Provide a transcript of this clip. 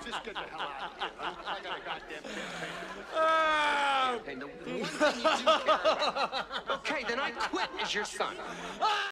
Just get the hell out of here. I got a goddamn campaign. And the one thing you do care about. Okay, then I quit as your son.